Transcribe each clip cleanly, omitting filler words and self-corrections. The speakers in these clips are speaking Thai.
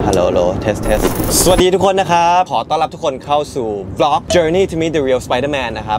ฮัลโหลเทสสวัสดีทุกคนนะครับขอต้อนรับทุกคนเข้าสู่ Vlog Journey to Meet the Real Spider-Man นะครับ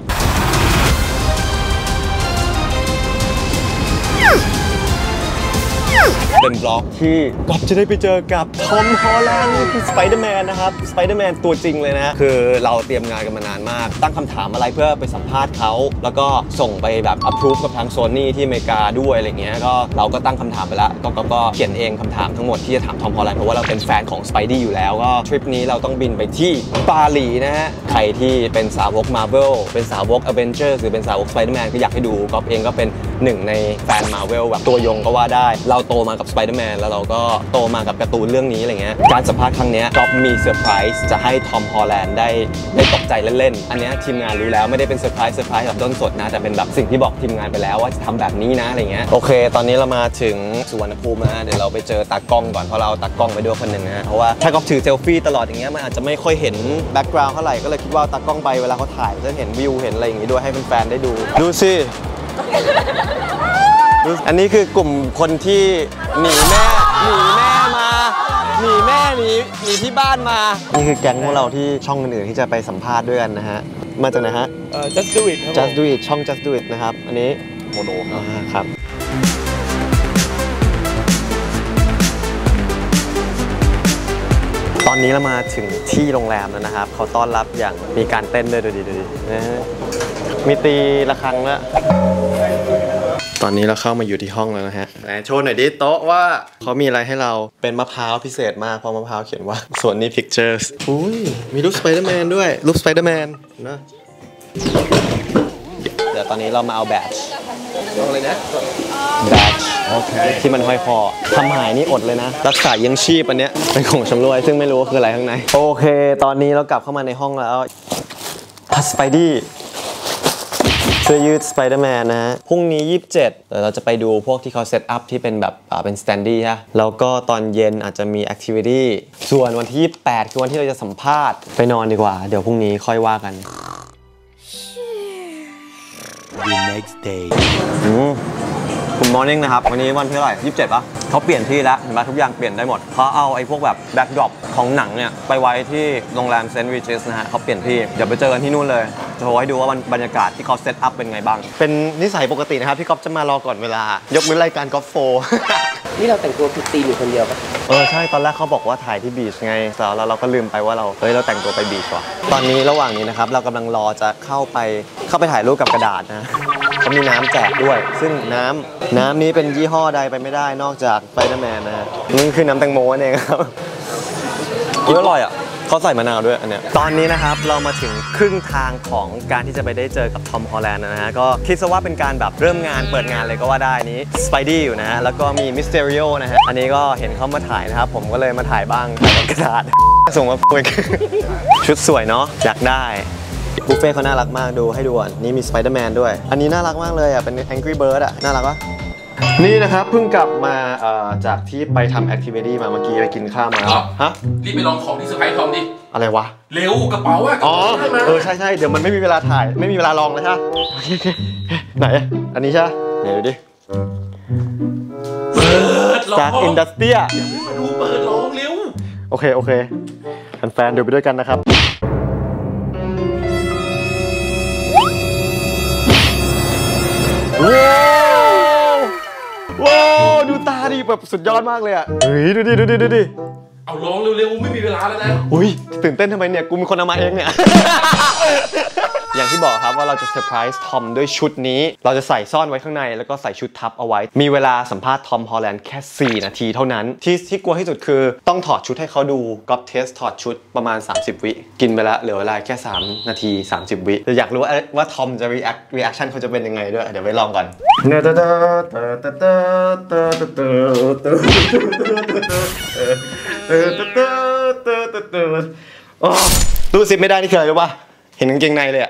เป็นบล็อกที่ก๊อฟจะได้ไปเจอกับทอมฮอลแลนด์คือสไปเดอร์แมนนะครับสไปเดอร์แมนตัวจริงเลยนะคือเราเตรียมงานกันมานานมากตั้งคำถามอะไรเพื่อไปสัมภาษณ์เขาแล้วก็ส่งไปแบบ approve กับทางโซนี่ที่อเมริกาด้วยอะไรเงี้ยก็เราก็ตั้งคำถามไปแล้วก็เขียนเองคำถามทั้งหมดที่จะถามทอมฮอลแลนด์เพราะว่าเราเป็นแฟนของสไปดี้อยู่แล้วก็ทริปนี้เราต้องบินไปที่ปาหลีนะฮะใครที่เป็นสาวก Marvel เป็นสาวก Avengers หรือเป็นสาวก Spider-Man ก็อยากให้ดูก๊อฟเองก็เป็นหนึ่งในแฟน Marvel แบบตัวยงก็ว่าได้เราโตมากับ Spider-Man แล้วเราก็โตมากับการ์ตูนเรื่องนี้อะไรเงี้ยการสัมภาษณ์ครั้งนี้ก๊อฟมีเซอร์ไพรส์จะให้ทอมฮอลแลนด์ได้ตกใจเล่นๆอันนี้ทีมงานรู้แล้วไม่ได้เป็นเซอร์ไพรส์แบบต้นสดนะแต่เป็นแบบสิ่งที่บอกทีมงานไปแล้วว่าจะทำแบบนี้นะอะไรเงี้ยโอเคตอนนี้เรามาถึงสุวรรณภูมินะเดี๋ยวเราไปเจอตากล้องก่อนเพราะเราตากล้องไปด้วยคนหนึ่งนะเพราะว่าถ้าก๊อฟถือเซลฟี่ตลอดอย่างเงี้ยมันอาจจะไม่ค่อยเห็นแบ็คกราวด์เท่าไหร่ก็เลยคิดว่าตากล้องไปเวลาเขาถ่ายจะเห็นวิวเห็นอะไรอย่างงี้ด้วยให้แฟนๆได้ดูสิอันนี้คือกลุ่มคนที่หนีแม่มาหนีที่บ้านมานี่คือแก๊งของเราที่ช่องอื่นๆที่จะไปสัมภาษณ์ด้วยกันนะฮะมาจากไหนฮะ Just Do It ครับ Just Do It ช่อง Just Do It นะครับอันนี้โมโนครับตอนนี้เรามาถึงที่โรงแรมแล้วนะครับเขาต้อนรับอย่างมีการเต้นด้วยดูดินะมีตีระฆังแล้วตอนนี้เราเข้ามาอยู่ที่ห้องแล้วนะฮะโชว์หน่อยดิโต๊ะว่าเขามีอะไรให้เราเป็นมะพร้าวพิเศษมากเพราะมะพร้าวเขียนว่าส่วนนี้ Pictures อุ้ยมีรูปสไปเดอร์แมนด้วยรูปสไปเดอร์แมนนะเดี๋ยวตอนนี้เรามาเอาแบตช์อะไรนะแบตช์โอเคที่มันห้อยคอทำหายนี่อดเลยนะรักษายังชีพอันเนี้ยเป็นของชำร่วยซึ่งไม่รู้ว่าคืออะไรข้างในโอเคตอนนี้เรากลับเข้ามาในห้องแล้วสไปดี้เสื้อยืดสไปเดอร์แมนนะฮะพรุ่งนี้27เดี๋ยวเราจะไปดูพวกที่เขาเซตอัพที่เป็นแบบเป็นสแตนดี้ฮะแล้วก็ตอนเย็นอาจจะมีแอคทิวิตี้ส่วนวันที่28คือวันที่เราจะสัมภาษณ์ไปนอนดีกว่าเดี๋ยวพรุ่งนี้ค่อยว่ากัน The next day Good morning นะครับวันนี้วันที่เท่าไหร่27ป่ะเขาเปลี่ยนที่แล้วเห็นไหมทุกอย่างเปลี่ยนได้หมดเขาเอาไอ้พวกแบบแบ็คดรอปของหนังเนี่ยไปไว้ที่โรงแรมเซนต์วิจิสนะฮะเขาเปลี่ยนที่เดี๋ยวไปเจอกันที่นู่นเลยจะโชว์ให้ดูว่าบรรยากาศที่เขาเซตอัพเป็นไงบ้างเป็นนิสัยปกตินะครับที่ก๊อฟจะมารอก่อนเวลายกเว้นรายการก๊อฟโฟนี่เราแต่งตัวผิดธีมอยู่คนเดียวปะใช่ตอนแรกเขาบอกว่าถ่ายที่บีชไงแล้วเราก็ลืมไปว่าเราแต่งตัวไปบีชว่ะตอนนี้ระหว่างนี้นะครับเรากำลังรอจะเข้าไปถ่ายรูปกับกระดาษนะเขามีน้ำแจกด้วยซึ่งน้ำนี้เป็นยี่ห้อใดไปไม่ได้นอกจากสไปเดอร์แมนนะนี่คือน้ำแตงโมนั่นเองครับอร่อยอ่ะเขาใส่มะนาวด้วยอันเนี้ยตอนนี้นะครับเรามาถึงครึ่งทางของการที่จะไปได้เจอกับทอมฮอลแลนด์นะฮะก็คิดซะว่าเป็นการแบบเริ่มงานเปิดงานเลยก็ว่าได้นี้สไปดี้อยู่นะฮะแล้วก็มีมิสเตอริโอนะฮะอันนี้ก็เห็นเขามาถ่ายนะครับผมก็เลยมาถ่ายบ้างถ่ายกับกระดาษส่งมาคุยชุดสวยเนาะอยากได้บุฟเฟ่เขาน่ารักมากดูให้ดูอ่ะนี่มีสไปเดอร์แมนด้วยอันนี้น่ารักมากเลยอ่ะเป็น Angry Bird อ่ะน่ารักปะนี่นะครับเพิ่งกลับมาจากที่ไปทำแอคทิวิตี้มาเมื่อกี้ไปกินข้าวมาฮะรีบไปลองของที่เซอร์ไพรส์ทอมดิอะไรวะเร็วกระเป๋าอะอ๋อใช่เดี๋ยวมันไม่มีเวลาถ่ายไม่มีเวลาลองเลยฮะไหนอันนี้ใช่ไหนดูดิเปิดลองจากอินดัสเตรียมาดูเปิดลองเร็วโอเคแฟนๆดูไปด้วยกันนะครับว้าวดูตาดิแบบสุดยอดมากเลยอ่ะเฮ้ยดูดิเอาลองเร็วๆไม่มีเวลาแล้วนะอุ้ยตื่นเต้นทำไมเนี่ยกูเป็นคนเอามาเองเนี่ย อย่างที่บอกครับว่าเราจะเซอร์ไพรส์ทอมด้วยชุดนี้เราจะใส่ซ่อนไว้ข้างในแล้วก็ใส่ชุดทับเอาไว้มีเวลาสัมภาษณ์ทอมฮอลแลนด์แค่4นาทีเท่านั้นที่กลัวที่สุดคือต้องถอดชุดให้เขาดูก๊อปเทสถอดชุดประมาณ30วิกินไปแล้วเหลือเวลาแค่3นาที30วิอยากรู้ว่าทอมจะreaction เขาจะเป็นยังไงด้วยเดี๋ยวไปลองก่อนดูสิไม่ได้นี่คืออะไรรู้ป่ะเห็นกางเกงในเลยอะ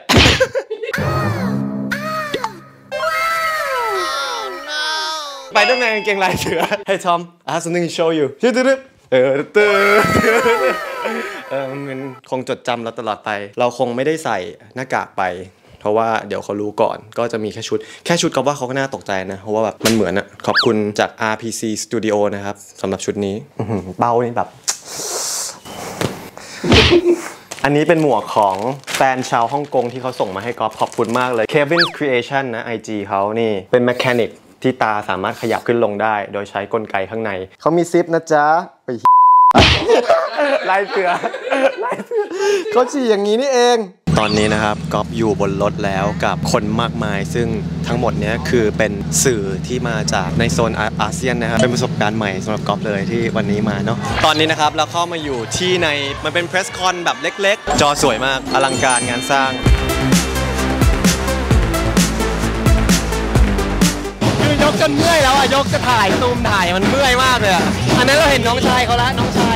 ไปตั้งแต่กางเกงลายเสือ Hey Tom I have something to show you มันคงจดจำเราตลอดไปเราคงไม่ได้ใส่หน้ากากไป เพราะว่าเดี๋ยวเขารู้ก่อนก็จะมีแค่ชุดก็ว่าเขาก็น่าตกใจนะเพราะว่าแบบมันเหมือนอะขอบคุณจาก RPC Studio นะครับสำหรับชุดนี้เป้านี่แบบอันนี้เป็นหมวกของแฟนชาวฮ่องกงที่เขาส่งมาให้ก๊อฟขอบคุณมากเลย Kevin Creation นะ IG เขานี่เป็นแมคานิกที่ตาสามารถขยับขึ้นลงได้โดยใช้กลไกข้างในเขามีซิปนะจ๊ะไปลายเสือเขาฉี่อย่างนี้นี่เองตอนนี้นะครับก๊อฟอยู่บนรถแล้วกับคนมากมายซึ่งทั้งหมดเนี้ยคือเป็นสื่อที่มาจากในโซนอาเซียนนะครับเป็นประสบการณ์ใหม่สำหรับก๊อฟเลยที่วันนี้มาเนาะตอนนี้นะครับเราเข้ามาอยู่ที่ในมันเป็นเพรสคอนแบบเล็กๆจอสวยมากอลังการงานสร้างคือยกจนเมื่อยแล้วอะยกจะถ่ายซูมถ่ายมันเมื่อยมากเลยอะอันนั้นเราเห็นน้องชายเขาละน้องชาย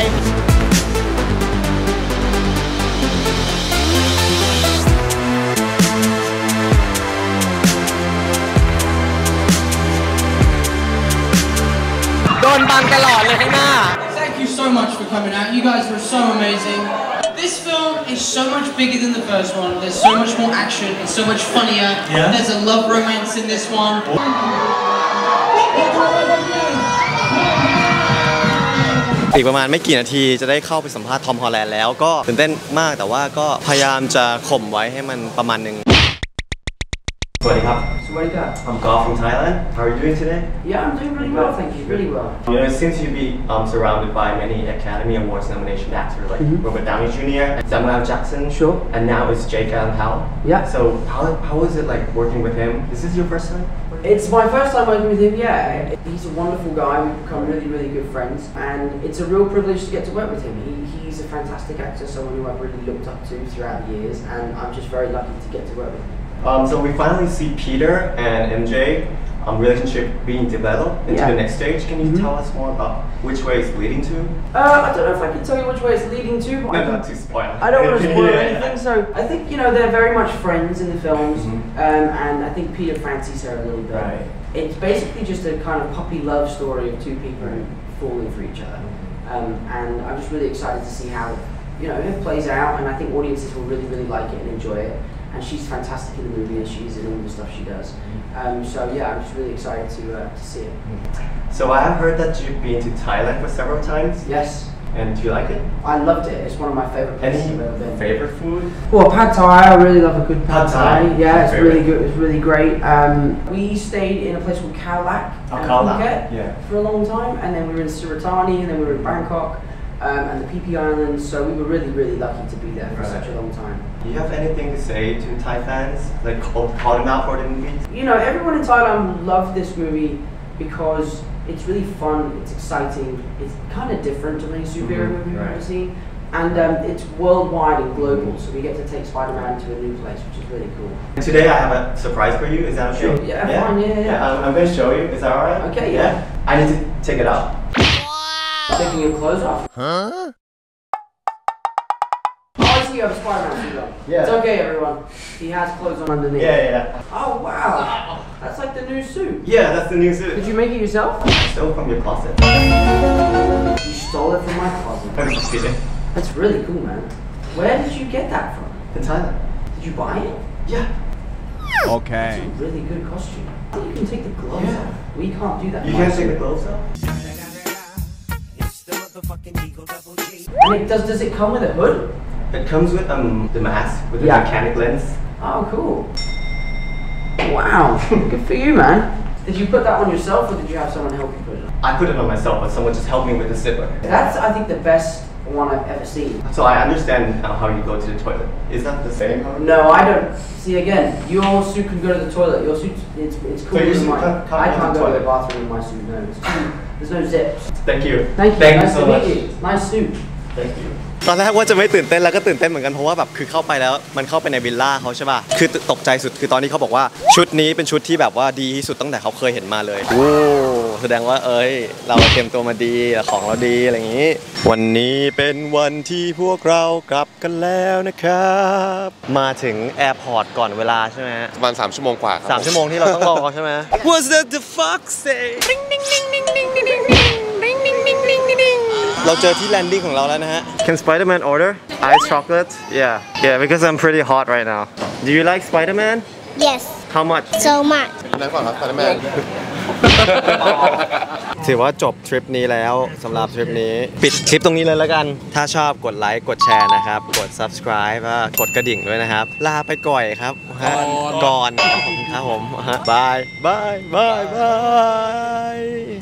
โดนบังตลอดเลยข้างหน้า Thank you so much for coming out. You guys were so amazing. This film is so much bigger than the first one. There's so much more action. It's so much funnier. Yeah. There's a love romance in this one. อีกประมาณไม่กี่นาทีจะได้เข้าไปสัมภาษณ์ทอมฮอลแลนด์แล้วก็ตื่นเต้นมากแต่ว่าก็พยายามจะข่มไว้ให้มันประมาณนึงสวัสดีครับ Sawada. I'm Golf from Thailand. How are you doing today? Yeah, I'm doing really well, thank you. Really well. You know, it seems to be surrounded by many Academy Awards nomination actors like Robert Downey Jr., Samuel Jackson, Sure. and now it's Jake Gyllenhaal. Yeah. So how is it like working with him? Is this your first time? It's my first time working with him, yeah. He's a wonderful guy, we've become really, really good friends, and it's a real privilege to get to work with him. He's a fantastic actor, someone who I've really looked up to throughout the years, and I'm just very lucky to get to work with him. So we finally see Peter and MJ relationship being developed into the next stage. Can you tell us more about which way it's leading to? I don't know if I can tell you which way it's leading to. But Not to spoil. I don't want to spoil anything, so I think, you know, they're very much friends in the films, and I think Peter fancies her a little bit. Right. It's basically just a kind of puppy love story of two people falling for each other. And I'm just really excited to see how, you know, it plays out, and I think audiences will really, really like it and enjoy it. And she's fantastic in the movie, and she's in all the stuff she does. So yeah, I'm just really excited to see it. So I have heard that you've been to Thailand for several times. Yes. And do you like it? I loved it. It's one of my favorite places Any I've ever been. favorite food? Well, pad thai. I really love a good pad thai. Yeah, it's favorite. really good. It's really great. We stayed in a place called Khao Lak Khao Lak, Phuket yeah. for a long time, and then we were in Suratani, and then we were in Bangkok, and the Phi Phi Islands. So we were really, really lucky to be there for such a long time. Do you have anything to say to Thai fans? Like call them out for the movie? You know, everyone in Thailand loved this movie because it's really fun, it's exciting, it's kind of different to any superhero movie we've ever seen, and it's worldwide and global, so we get to take Spider-Man to a new place, which is really cool. Today I have a surprise for you, is that okay? Sure, yeah, fine, yeah. I'm going to show you, is that alright? Okay, yeah. I need to take it out. Taking your clothes off? Huh? Oh, I see you have a Spider-Man suit on. Yeah. It's okay, everyone. He has clothes on underneath. Yeah. Oh, wow. That's like the new suit. Yeah, that's the new suit. Did you make it yourself? I stole from your closet. You stole it from my closet. I'm just kidding. That's really cool, man. Where did you get that from? In Thailand? Did you buy it? Yeah. Okay. It's a really good costume. You can take the gloves off. We can't do that. You can't take the gloves off? And does it come with a hood? It comes with the mask with the Yeah. mechanic lens. Oh, cool. Wow. Good for you, man. Did you put that on yourself, or did you have someone help you put it on? I put it on myself, but someone just helped me with the zipper. That's, I think, the best one I've ever seen. So I understand how you go to the toilet. Is that the same? No, I don't. See, again, your suit can go to the toilet. Your suit, it's cooler your than suit mine. can't I go to can't the go to the toilet. bathroom in my suit. No, there's no zips. Thank you. Thank you. Thank you Nice so to much. meet you. Nice suit. Thank you. ตอนแรกว่าจะไม่ตื่นเต้นแล้วก็ตื่นเต้นเหมือนกันเพราะว่าแบบคือเข้าไปแล้วมันเข้าไปในวิลล่าเขาใช่ป่ะคือตกใจสุดคือตอนนี้เขาบอกว่าชุดนี้เป็นชุดที่แบบว่าดีที่สุดตั้งแต่เขาเคยเห็นมาเลยโอ้แสดงว่าเราเตรียมตัวมาดีของเราดีอะไรอย่างนี้วันนี้เป็นวันที่พวกเรากลับกันแล้วนะครับมาถึงแอร์พอร์ตก่อนเวลาใช่ไหมประมาณ3 ชั่วโมงกว่าครับ 3 ชั่วโมงที่เราต้องรอใช่ไหม What's that the fuck say เราเจอที่แลนดิ้งของเราแล้วนะฮะ Can Spider-Man order ice chocolate? Yeah, because I'm pretty hot right now. Do you like Spider-Man? Yes, How much? so much. นั่งก่อนครับสไปเดอร์แมนถือว่าจบทริปนี้แล้วสำหรับทริปนี้ปิดคลิปตรงนี้เลยแล้วกันถ้าชอบกดไลค์กดแชร์นะครับกด subscribe กดกระดิ่งด้วยนะครับลาไปก่อยครับก่อนครับผมบายบายบายบาย